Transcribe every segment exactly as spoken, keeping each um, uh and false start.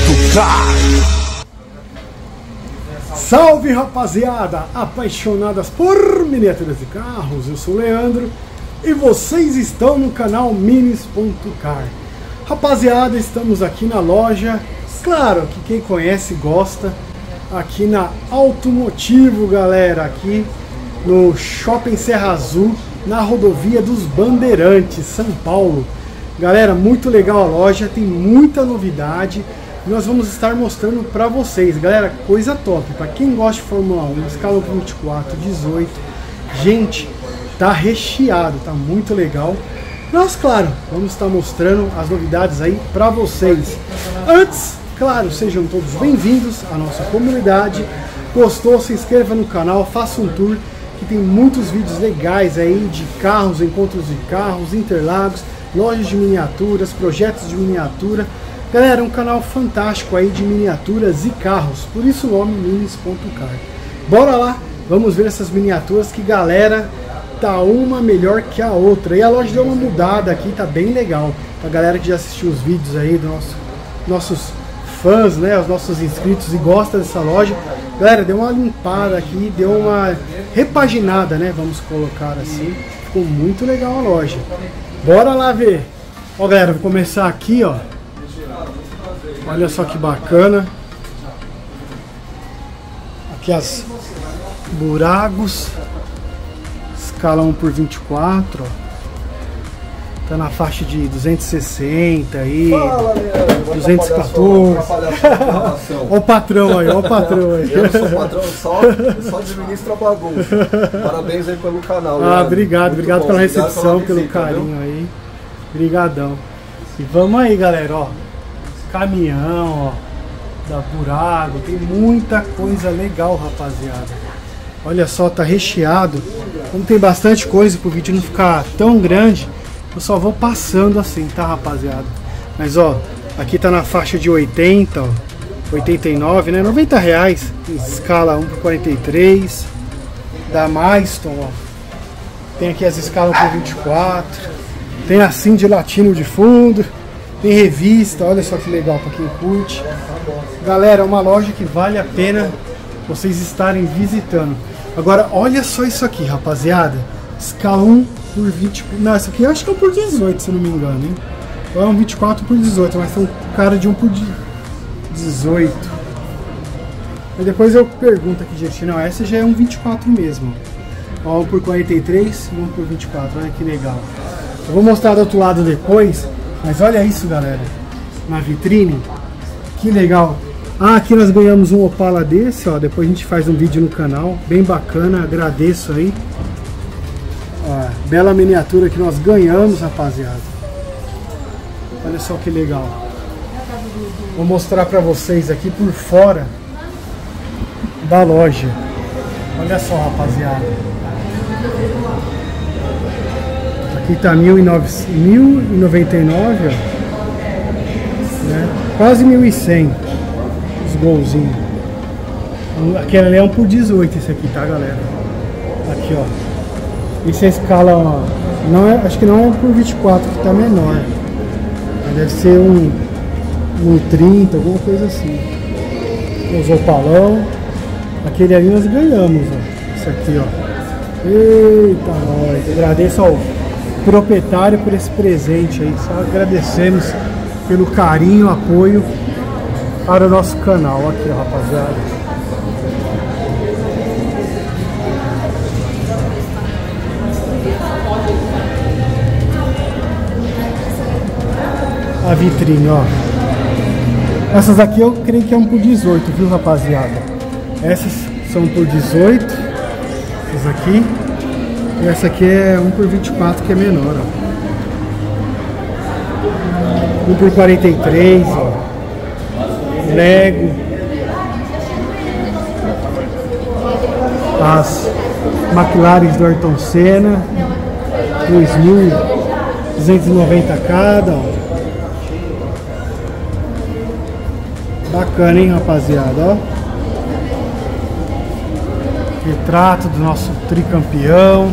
Car. Salve, rapaziada, apaixonadas por miniaturas de carros, eu sou o Leandro e vocês estão no canal Minis.car. Rapaziada, estamos aqui na loja, claro que quem conhece gosta, aqui na Automotivo, galera, aqui no Shopping Serra Azul, na rodovia dos Bandeirantes, São Paulo. Galera, muito legal a loja, tem muita novidade. Nós vamos estar mostrando para vocês, galera, coisa top. Para quem gosta de Fórmula um, escala vinte e quatro, dezoito, gente, tá recheado, tá muito legal. Nós, claro, vamos estar mostrando as novidades aí para vocês. Antes, claro, sejam todos bem-vindos à nossa comunidade. Gostou? Se inscreva no canal, faça um tour, que tem muitos vídeos legais aí de carros, encontros de carros, Interlagos, lojas de miniaturas, projetos de miniatura. Galera, um canal fantástico aí de miniaturas e carros, por isso o nome Minis.car. Bora lá, vamos ver essas miniaturas que, galera, tá uma melhor que a outra. E a loja deu uma mudada aqui, tá bem legal. A galera que já assistiu os vídeos aí dos nosso, nossos fãs, né, os nossos inscritos e gosta dessa loja. Galera, deu uma limpada aqui, deu uma repaginada, né, vamos colocar assim. Ficou muito legal a loja. Bora lá ver. Ó, galera, vou começar aqui, ó. Olha só que bacana. Aqui as buracos. Escala um por vinte e quatro, ó. Tá na faixa de duzentos e sessenta aí. Fala, duzentos e quatorze. Olha o patrão aí, olha o patrão aí. Eu não sou patrão, só, só administro a bagunça. Parabéns aí pelo canal. Ah, Leandro. Obrigado, obrigado bom. Pela recepção, obrigado pela visita, pelo carinho, viu? Aí. Obrigadão. E vamos aí, galera, ó. Caminhão, ó, da Burago, tem muita coisa legal, rapaziada. Olha só, tá recheado. Como tem bastante coisa pro vídeo não ficar tão grande, eu só vou passando assim, tá, rapaziada? Mas ó, aqui tá na faixa de oitenta, ó, oitenta e nove, né? noventa reais, escala um por quarenta e três, da Maiston, ó. Tem aqui as escalas por vinte e quatro, tem a Cindy Latino de fundo. Tem revista, olha só que legal para quem curte. Galera, é uma loja que vale a pena vocês estarem visitando. Agora, olha só isso aqui, rapaziada. Escala um por vinte. Não, essa aqui eu acho que é um por dezoito, se não me engano, hein? Ou é um vinte e quatro por dezoito, mas tem um cara de um por dezoito. Mas depois eu pergunto aqui, gente. Não, essa já é um vinte e quatro mesmo. Ó, um por quarenta e três e um por vinte e quatro. Olha que legal. Eu vou mostrar do outro lado depois. Mas olha isso, galera, na vitrine, que legal. Ah, aqui nós ganhamos um Opala desse, ó, depois a gente faz um vídeo no canal, bem bacana, agradeço aí. Ó, bela miniatura que nós ganhamos, rapaziada. Olha só que legal. Vou mostrar pra vocês aqui por fora da loja. Olha só, rapaziada. Aqui tá mil e noventa e nove, ó, né? Quase mil e cem os golzinhos. Aquele ali é um por dezoito, esse aqui, tá, galera? Aqui, ó. Esse é a escala, ó, não é, acho que não é um por vinte e quatro, que tá menor. Deve ser um, um trinta, alguma coisa assim. Os opalão. Aquele ali nós ganhamos, ó. Esse aqui, ó. Eita, nós. Agradeço ao proprietário por esse presente aí, só agradecemos pelo carinho, apoio para o nosso canal aqui, ó, rapaziada. A vitrine, ó. Essas aqui eu creio que é um por dezoito, viu, rapaziada? Essas são por dezoito, essas aqui. E essa aqui é um por vinte e quatro, que é menor, ó. um por quarenta e três, ó. Lego. As McLaren do Ayrton Senna. dois mil duzentos e noventa cada, ó. Bacana, hein, rapaziada, ó. Retrato do nosso tricampeão.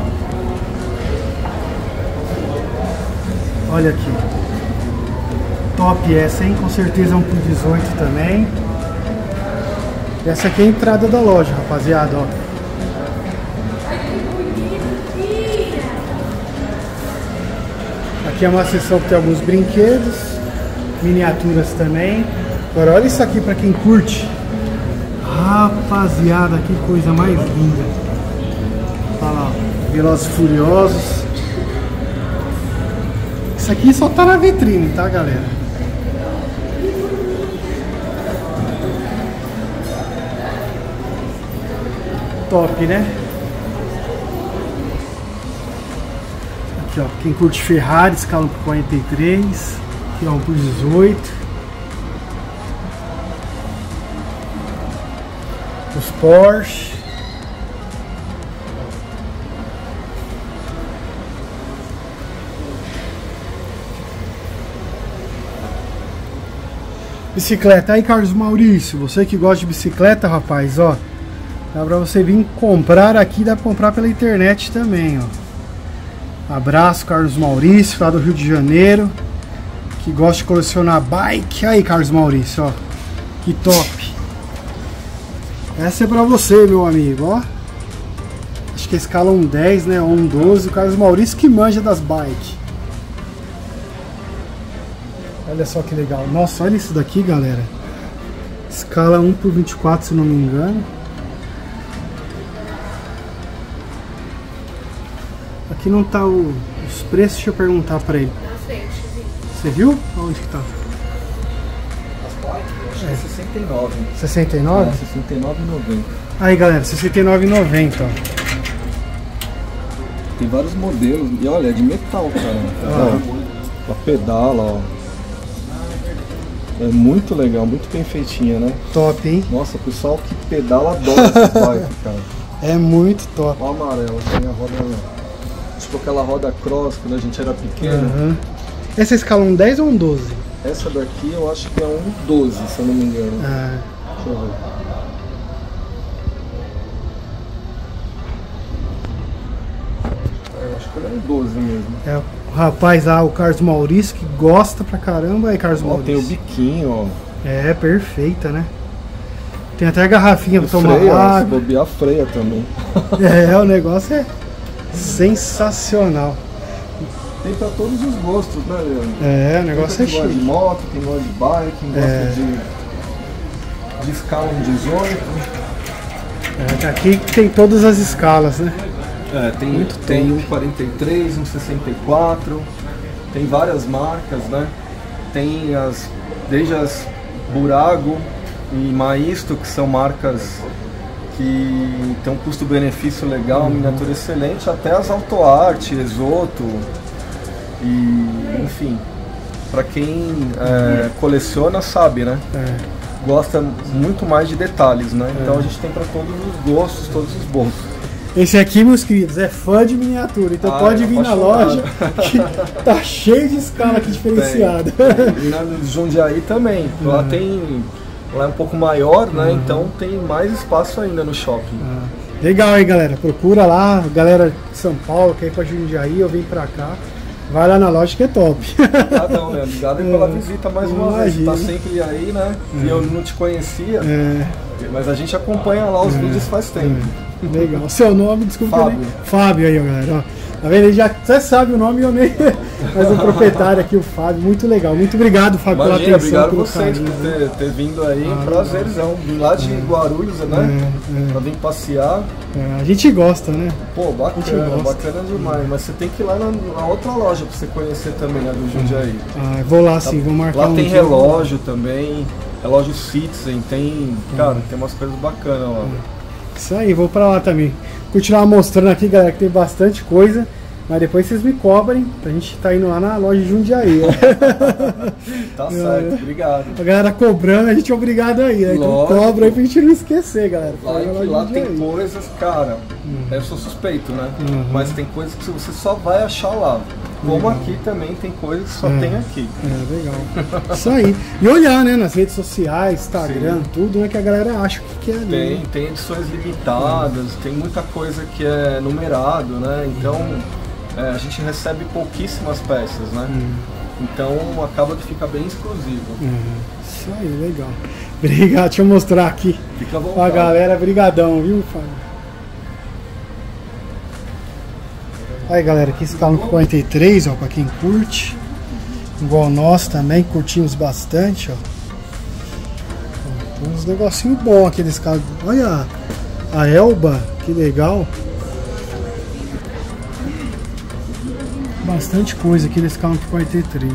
Olha aqui. Top essa, hein? Com certeza é um por dezoito também. Essa aqui é a entrada da loja, rapaziada, ó. Aqui é uma seção que tem alguns brinquedos, miniaturas também. Agora olha isso aqui pra quem curte. Rapaziada, que coisa mais linda. Olha lá, Velozes e Furiosos. Isso aqui só tá na vitrine, tá, galera? Top, né? Aqui, ó, quem curte Ferrari, escala por quarenta e três. Aqui, ó, um por dezoito. Os Porsche. Bicicleta. Aí, Carlos Maurício, você que gosta de bicicleta, rapaz, ó, dá pra você vir comprar aqui, dá pra comprar pela internet também, ó. Abraço, Carlos Maurício, lá do Rio de Janeiro, que gosta de colecionar bike. Aí, Carlos Maurício, ó, que top. Essa é pra você, meu amigo, ó. Acho que a escala um dez, né, ou um doze. O Carlos Maurício que manja das bikes. Olha só que legal. Nossa, olha isso daqui, galera. Escala um por vinte e quatro, se não me engano. Aqui não tá o, os preços, deixa eu perguntar pra ele. Você viu? Onde que tá? É sessenta e nove. sessenta e nove? É, sessenta e nove reais e noventa centavos. Aí, galera, sessenta e nove reais e noventa centavos, Tem vários modelos. E olha, é de metal, cara. Ah. Ela pedala, ó. É muito legal, muito bem feitinha, né? Top, hein? Nossa, o pessoal que pedala adora essas bikes, cara. É muito top. Ó, amarelo, tem a roda. Tipo aquela roda cross quando a gente era pequeno. Uhum. Essa escala um dez ou um doze? Essa daqui eu acho que é um doze, se eu não me engano. Ah. Deixa eu ver. Eu acho que ele é um doze mesmo. É o rapaz lá, o Carlos Maurício, que gosta pra caramba. Aí, Carlos Ó, Maurício. tem o biquinho, ó. É, perfeita, né? Tem até a garrafinha pra tomar Freia, ó, se água. bobear freia também. É, o negócio é sensacional. Tem pra todos os gostos, né, Leandro? É, o negócio é Quem gosta de chique. moto, quem gosta de bike, quem gosta É. de, de escala um dezoito. É, aqui tem todas as escalas, né? É, tem, Muito tem top. um quarenta e três, um sessenta e quatro, tem várias marcas, né? Tem as, desde as Burago e Maisto, que são marcas que tem um custo-benefício legal, uma miniatura excelente, até as AutoArt, Exoto, e enfim, para quem é, coleciona sabe, né? É. Gosta muito mais de detalhes, né? Então a gente tem para todos os gostos, todos os bolsos. Esse aqui, meus queridos, é fã de miniatura, então Ah, pode é vir na apaixonado. loja que tá cheio de escala aqui diferenciada. E na Jundiaí também. Lá tem. Lá é um pouco maior, né? Então tem mais espaço ainda no shopping. Ah, legal aí, galera. Procura lá, galera de São Paulo, quer ir pra Jundiaí ou vem pra cá. Vai lá na loja que é top. Obrigadão, né? Obrigado aí pela visita mais uma vez. Você Imagina. tá sempre aí, né? E eu não te conhecia, É, mas a gente acompanha lá os vídeos faz tempo. legal. Seu nome, desculpa. eu Fábio. nem- Fábio aí, ó, galera. Ó. Tá vendo? Ele já até sabe o nome e eu nem. Mas o proprietário aqui, o Fábio, muito legal. Muito obrigado, Fábio, Imagina, pela atenção. obrigado pelo vocês carinho, por né? ter, ter vindo aí. Ah, Prazerzão. Vim lá de Guarulhos, né? É, é. Pra vir passear. É, a gente gosta, né? Pô, A gente bacana, gosta. bacana demais. Mas você tem que ir lá na, na outra loja pra você conhecer também, né? Do Jundiaí. Ah, vou lá sim, vou marcar Lá um tem dia. relógio também, relógio Citizen, tem, cara, tem umas coisas bacanas lá. Isso aí, vou pra lá também. Continuar mostrando aqui, galera, que tem bastante coisa. Mas depois vocês me cobrem, pra gente tá indo lá na loja de Jundiaí. Tá certo, obrigado. A galera cobrando, a gente é obrigado aí, né? Então Lógico. cobra aí pra gente não esquecer, galera. Lá, Vai é na que loja lá de tem Jundiaí. coisas, cara, eu sou suspeito, né? Uhum. Mas tem coisas que você só vai achar lá. Como Legal. aqui também tem coisas que só É. tem aqui. É, legal. Isso aí. E olhar, né, nas redes sociais, Instagram, tudo, né, que a galera acha o que que é ali. Tem, né? tem edições limitadas, tem muita coisa que é numerado, né? Então é, a gente recebe pouquíssimas peças, né? Então acaba que fica bem exclusivo. Uhum. Isso aí, legal. Obrigado, deixa eu mostrar aqui Fica bom, pra galera. Brigadão, viu, Fábio? Aí, galera, aqui escala quarenta e três, ó, pra quem curte. Igual nós também, curtimos bastante, ó. Tem uns negocinhos bons aqui desse carro. Olha a Elba, que legal. Bastante coisa aqui desse carro quarenta e três.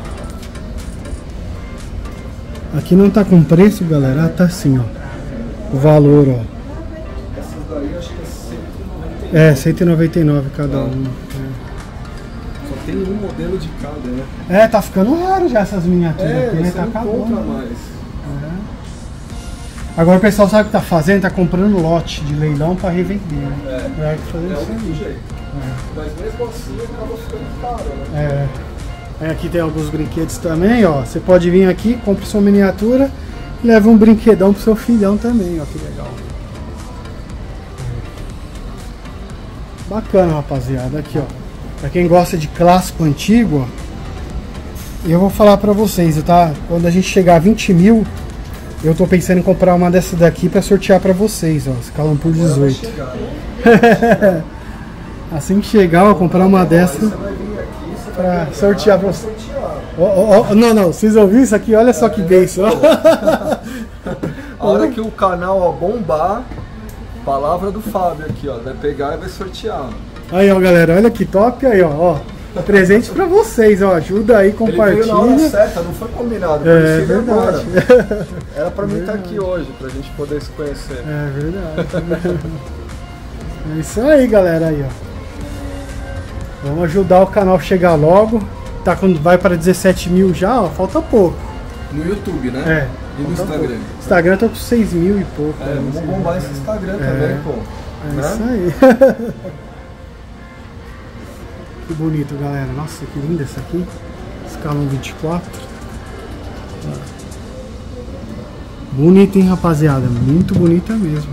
Aqui não tá com preço, galera. Ah, tá assim, ó. O valor, ó. Essas daí acho que é cento e noventa e nove. É, cento e noventa e nove cada Ah. uma. Só tem um modelo de cada, né? É, tá ficando raro já essas miniaturas É, aqui, né? você Tá não acabando. compra mais. É. Agora o pessoal sabe o que tá fazendo? Tá comprando lote de leilão pra revender, né? É, Vai fazer é isso o único aí. jeito. É. Mas mesmo assim acaba ficando caro, né? É. Aí aqui tem alguns brinquedos também, ó. Você pode vir aqui, compra sua miniatura e leva um brinquedão pro seu filhão também, ó. Que legal. Bacana, rapaziada. Aqui, ó. Pra quem gosta de clássico antigo, ó. E eu vou falar pra vocês, tá? Quando a gente chegar a vinte mil, eu tô pensando em comprar uma dessa daqui pra sortear pra vocês, ó. Escalam por dezoito. Chegar, né? Assim que chegar, eu vou comprar uma dessa Você vai vir aqui, você vai pra vir sortear pra pra vocês. sortear. Ó, ó, ó, não, não, vocês ouviram isso aqui? Olha só que bênção. A hora que o canal ó, bombar, palavra do Fábio aqui, ó. Vai pegar e vai sortear. Aí, ó, galera, olha que top aí, ó. ó. Presente pra vocês, ó. Ajuda aí, Ele veio na hora compartilha. certa, não foi combinado. por É isso que ele agora. verdade. Era pra mim estar aqui hoje, pra gente poder se conhecer. É verdade. É isso aí, galera, aí, ó. Vamos ajudar o canal a chegar logo. Tá quando vai para dezessete mil já, ó. Falta pouco. No YouTube, né? É. E no falta Instagram. pouco. Instagram tá com seis mil e pouco. É, né, vamos assim. bombar esse Instagram É. também, pô. É Né? isso aí. Que bonito, galera. Nossa, que linda essa aqui. Escalão vinte e quatro. Bonita, hein, rapaziada? Muito bonita mesmo.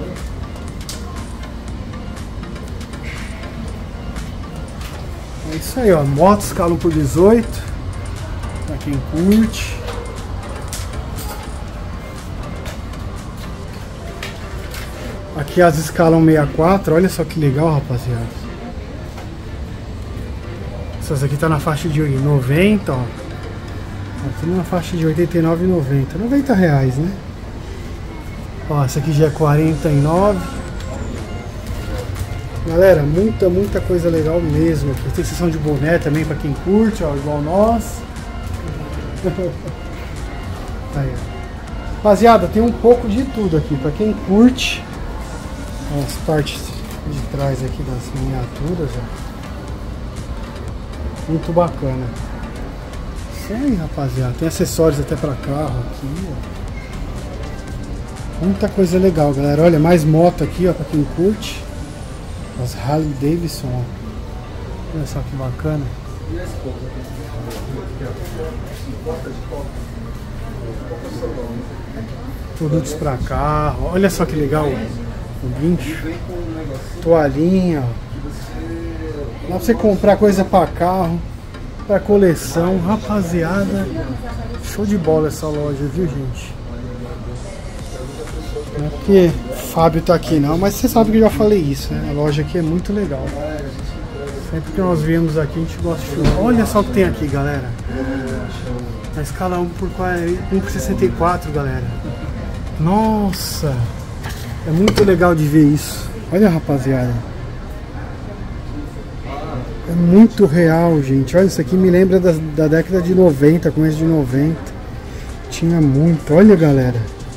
É isso aí, ó. Moto escalam por dezoito. Pra quem curte. Aqui as escalam sessenta e quatro. Olha só que legal, rapaziada. Essas aqui tá na faixa de noventa, ó. Aqui na faixa de oitenta e nove e noventa. noventa reais, né? Ó, essa aqui já é quarenta e nove. Galera, muita, muita coisa legal mesmo. Aqui tem seção de boné também pra quem curte, ó, igual nós. Aí, ó. Rapaziada, tem um pouco de tudo aqui. Pra quem curte, ó, as partes de trás aqui das miniaturas, ó. Muito bacana. Isso aí, rapaziada. Tem acessórios até pra carro aqui, ó. Muita coisa legal, galera. Olha, mais moto aqui, ó, pra quem curte. As Harley Davidson, ó. Olha só que bacana. Produtos pra carro. Olha só que legal. O guincho. Toalhinha, ó. Dá pra você comprar coisa pra carro, pra coleção, rapaziada. Show de bola essa loja, viu, gente? Não é porque o Fábio tá aqui não, mas você sabe que eu já falei isso, né? A loja aqui é muito legal. Sempre que nós viemos aqui, a gente gosta de filmar. Olha só o que tem aqui, galera. A escala um por sessenta e quatro, galera. Nossa! É muito legal de ver isso. Olha, rapaziada. É muito real, gente. Olha, isso aqui me lembra da, da década de noventa, começo de noventa. Tinha muito. Olha, galera.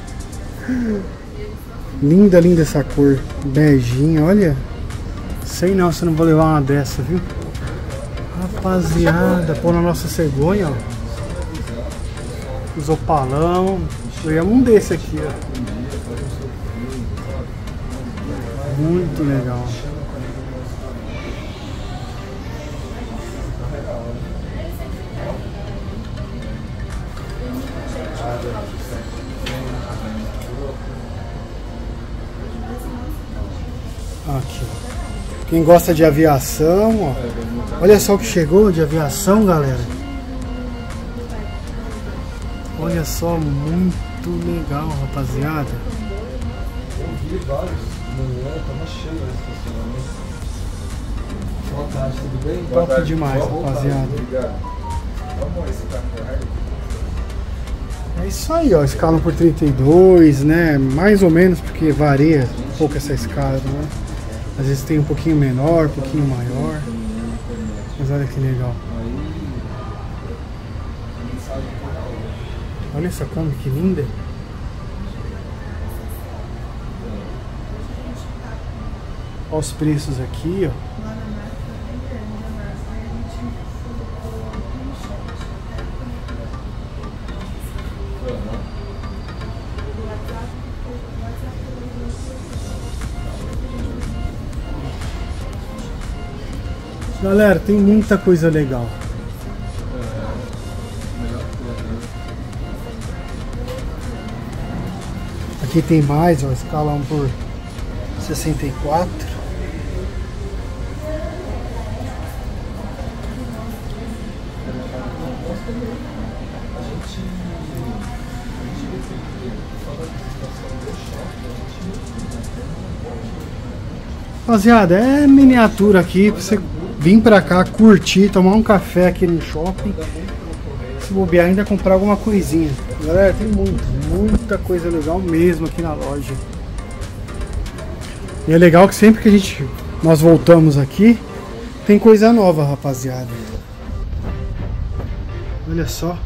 Linda, linda essa cor. Beijinha, olha. Sei não se não vou levar uma dessa, viu? Rapaziada, pô na nossa cegonha, ó. Os opalão. Eu ia um desse aqui, ó. Muito legal. Aqui. Quem gosta de aviação, ó. Olha só o que chegou de aviação, galera. Olha só, muito legal, rapaziada. Eu vi vários manhã, tava cheio esse estacionamento. Boa tarde, tudo bem? Top tarde. Demais, rapaziada. Obrigado. Vamos esse carro. É isso aí, ó, escalam por trinta e dois, né? Mais ou menos, porque varia um pouco essa escala, né? Às vezes tem um pouquinho menor, um pouquinho maior. Mas olha que legal. Olha essa Kombi, que linda. Olha os preços aqui, ó. Galera, tem muita coisa legal. Aqui tem mais, ó, escalam por sessenta e quatro. Rapaziada, é miniatura aqui pra você vir pra cá, curtir, tomar um café aqui no shopping. Se bobear, ainda comprar alguma coisinha. Galera, tem muito, muita coisa legal mesmo aqui na loja. E é legal que sempre que a gente nós voltamos aqui, tem coisa nova, rapaziada. Olha só.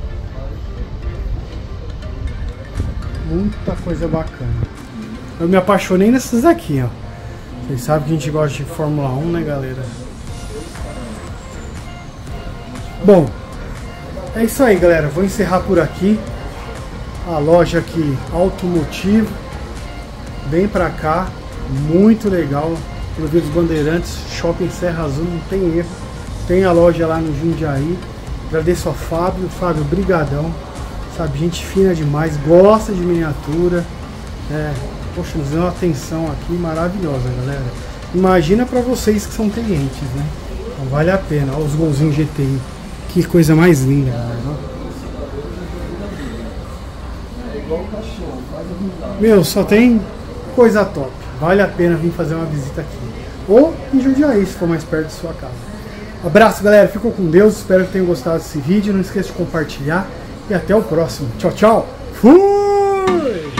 Muita coisa bacana. Eu me apaixonei nessas aqui, ó. Vocês sabem que a gente gosta de Fórmula um, né, galera? Bom, é isso aí, galera. Vou encerrar por aqui. A loja aqui, Automotivo. Vem pra cá. Muito legal. Pelo Via dos Bandeirantes, Shopping Serra Azul, não tem erro. Tem a loja lá no Jundiaí. Agradeço a Fábio. Fábio, brigadão. Sabe, gente fina demais. Gosta de miniatura. É... Poxa, nos deu uma atenção aqui maravilhosa, galera. Imagina pra vocês que são clientes, né? Então vale a pena. Olha os golzinhos G T I. Que coisa mais linda, galera. Meu, só tem coisa top. Vale a pena vir fazer uma visita aqui. Ou em Jundiaí, se for mais perto de sua casa. Abraço, galera. Ficou com Deus. Espero que tenham gostado desse vídeo. Não esqueça de compartilhar. E até o próximo. Tchau, tchau. Fui!